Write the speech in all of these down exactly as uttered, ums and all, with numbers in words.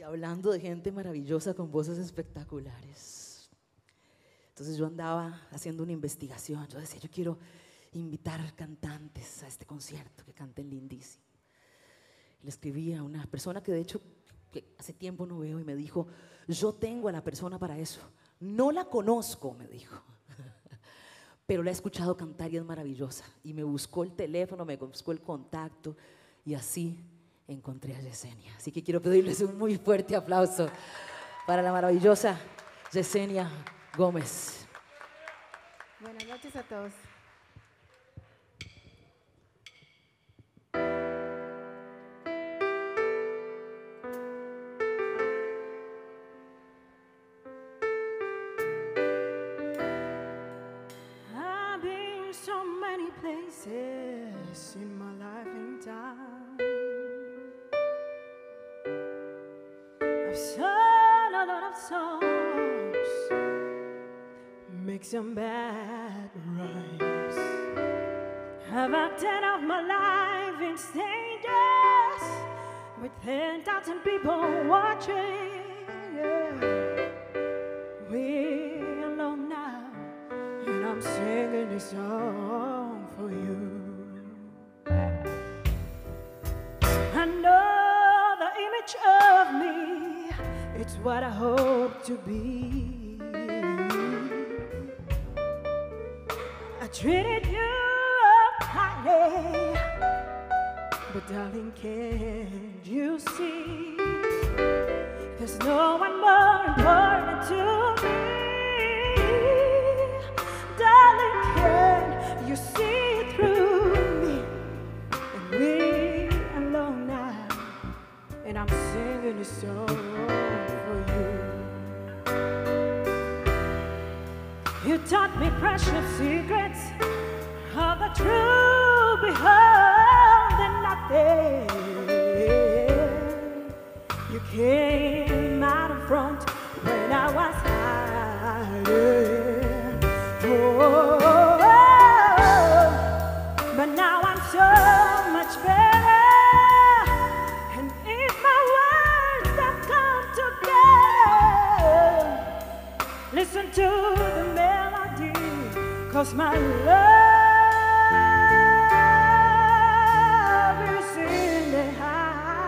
Y hablando de gente maravillosa con voces espectaculares. Entonces yo andaba haciendo una investigación. Yo decía, yo quiero invitar cantantes a este concierto, que canten lindísimo. Le escribí a una persona que de hecho que hace tiempo no veo y me dijo, yo tengo a la persona para eso. No la conozco, me dijo, pero la he escuchado cantar y es maravillosa. Y me buscó el teléfono, me buscó el contacto y así encontré a Yesenia. Así que quiero pedirles un muy fuerte aplauso para la maravillosa Yesenia Gómez. Buenas noches a todos. I've been so many places in my life and time. I've sung a lot of songs, make some bad rhymes. I've acted out my life in stages with ten thousand people watching. We're alone now, and I'm singing this song for you. I know the image of me, it's what I hope to be. I treated you highly, but darling, can't you see? There's no one more important to me. Darling, can you see through me? And we alone now, and I'm singing a song for you. You taught me precious secrets of the true behold and nothing. You came out in front when I was hiding. Oh, oh, oh, but now I'm so much better. And if my words don't come together, listen to the melody, 'cause my love is in the hiding.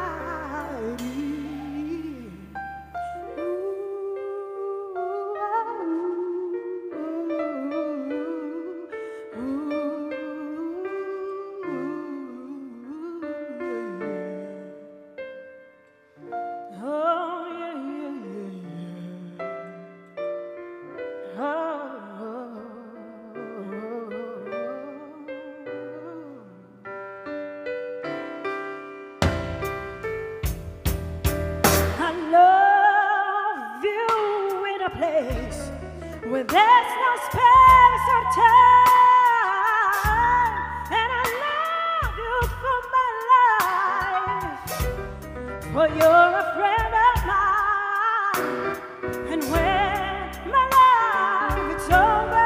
Oh, yeah, yeah, yeah, yeah. Oh, I love you in a place where there's no space or time, and I love you for my life, for you're a friend of mine. And when my life is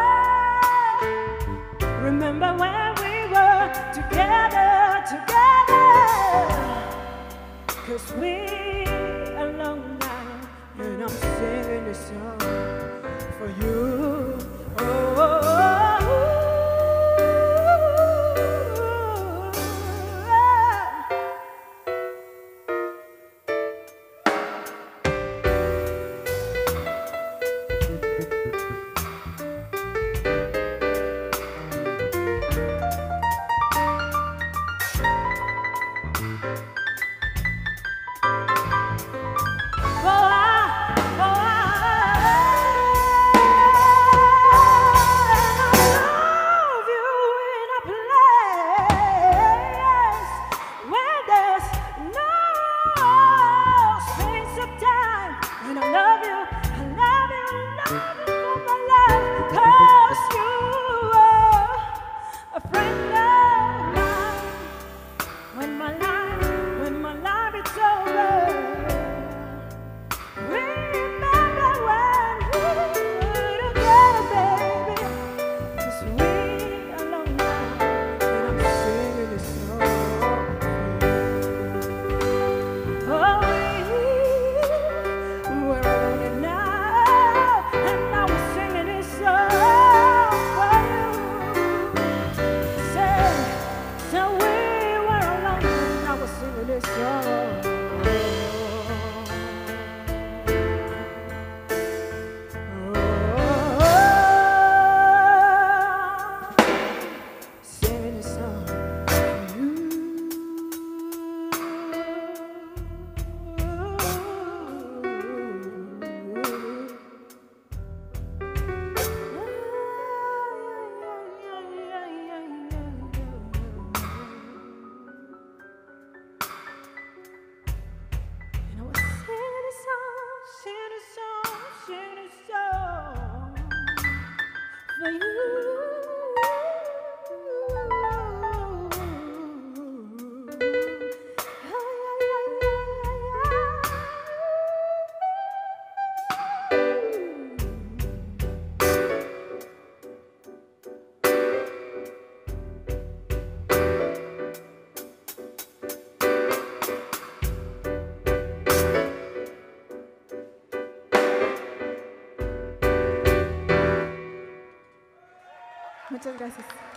over, remember when we were together, together, 'cause we're alone now, and I'm singing a song for you. Oh, oh, oh, oh. Oh, I, oh, I, Muchas gracias.